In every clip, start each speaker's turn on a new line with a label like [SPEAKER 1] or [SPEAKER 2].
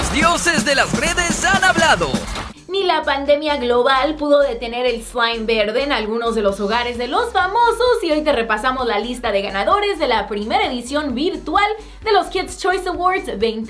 [SPEAKER 1] Los dioses de las redes han hablado.
[SPEAKER 2] Ni la pandemia global pudo detener el slime verde en algunos de los hogares de los famosos y hoy te repasamos la lista de ganadores de la primera edición virtual de los Kids' Choice Awards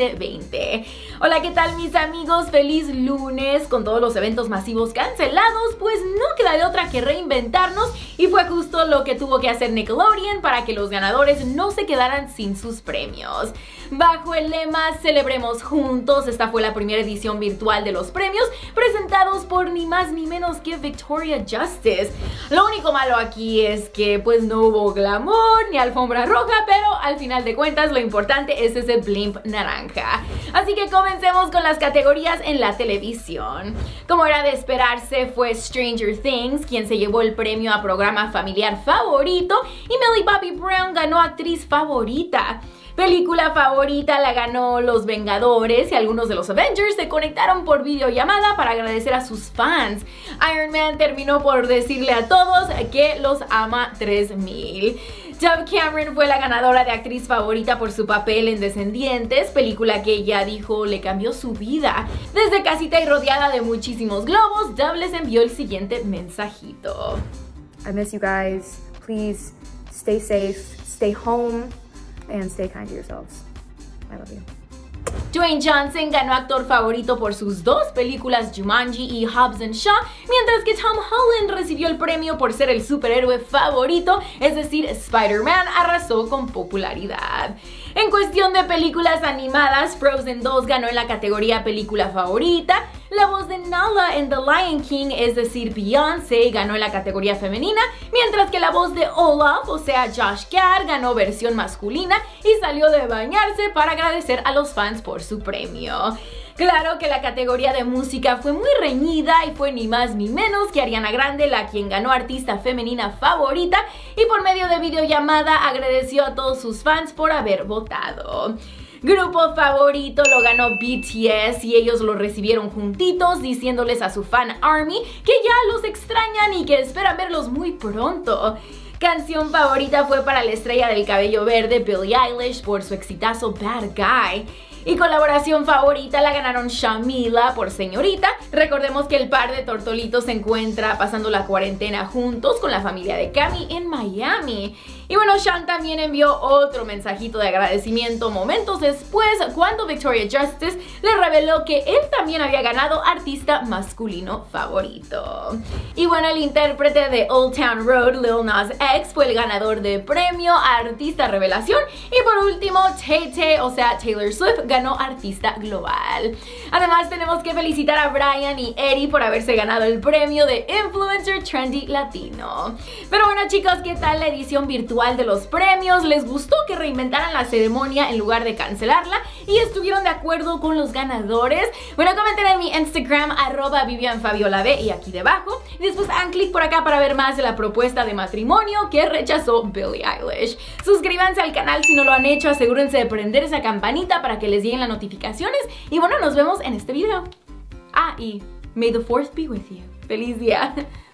[SPEAKER 2] 2020. Hola, ¿qué tal mis amigos? Feliz lunes. Con todos los eventos masivos cancelados, pues no queda de otra que reinventarnos y fue justo lo que tuvo que hacer Nickelodeon para que los ganadores no se quedaran sin sus premios. Bajo el lema Celebremos Juntos, esta fue la primera edición virtual de los premios presentados por ni más ni menos que Victoria Justice. Lo único malo aquí es que pues no hubo glamour ni alfombra roja, pero al final de cuentas lo importante es ese blimp naranja. Así que comencemos con las categorías en la televisión. Como era de esperarse, fue Stranger Things quien se llevó el premio a programa familiar favorito y Millie Bobby Brown ganó actriz favorita. Película favorita la ganó Los Vengadores y algunos de los Avengers se conectaron por videollamada para agradecer a sus fans. Iron Man terminó por decirle a todos que los ama 3000. Dove Cameron fue la ganadora de actriz favorita por su papel en Descendientes, película que ella dijo le cambió su vida. Desde casita y rodeada de muchísimos globos, Dove les envió el siguiente mensajito.
[SPEAKER 3] I miss you guys. Please stay safe, stay home. And stay kind to yourselves. I love you.
[SPEAKER 2] Dwayne Johnson ganó actor favorito por sus dos películas Jumanji y Hobbs and Shaw, mientras que Tom Holland recibió el premio por ser el superhéroe favorito, es decir, Spider-Man arrasó con popularidad. En cuestión de películas animadas, Frozen 2 ganó en la categoría película favorita, la voz de Nala en The Lion King, es decir, Beyoncé, ganó en la categoría femenina, mientras que la voz de Olaf, o sea, Josh Gad, ganó versión masculina y salió de bañarse para agradecer a los fans por su premio. Claro que la categoría de música fue muy reñida y fue ni más ni menos que Ariana Grande la quien ganó artista femenina favorita y por medio de videollamada agradeció a todos sus fans por haber votado. Grupo favorito lo ganó BTS y ellos lo recibieron juntitos diciéndoles a su fan Army que ya los extrañan y que esperan verlos muy pronto. Canción favorita fue para la estrella del cabello verde Billie Eilish por su exitazo Bad Guy. Y colaboración favorita la ganaron Shamila por Señorita. Recordemos que el par de tortolitos se encuentra pasando la cuarentena juntos con la familia de Cami en Miami. Y bueno, Sean también envió otro mensajito de agradecimiento momentos después cuando Victoria Justice le reveló que él también había ganado artista masculino favorito. Y bueno, el intérprete de Old Town Road, Lil Nas X, fue el ganador de premio a artista revelación. Y por último, Tay-Tay, o sea Taylor Swift, ganó artista global. Además tenemos que felicitar a Brian y Eddie por haberse ganado el premio de Influencer Trendy Latino. Pero bueno chicos, ¿qué tal la edición virtual de los premios? ¿Les gustó que reinventaran la ceremonia en lugar de cancelarla? ¿Y estuvieron de acuerdo con los ganadores? Bueno, comenten en mi Instagram @VivianFabiolaB y aquí debajo. Y después hagan clic por acá para ver más de la propuesta de matrimonio que rechazó Billie Eilish. Suscríbanse al canal si no lo han hecho, asegúrense de prender esa campanita para que les lleguen las notificaciones. Y bueno, nos vemos en este video. Ah, y may the 4th be with you. ¡Feliz día!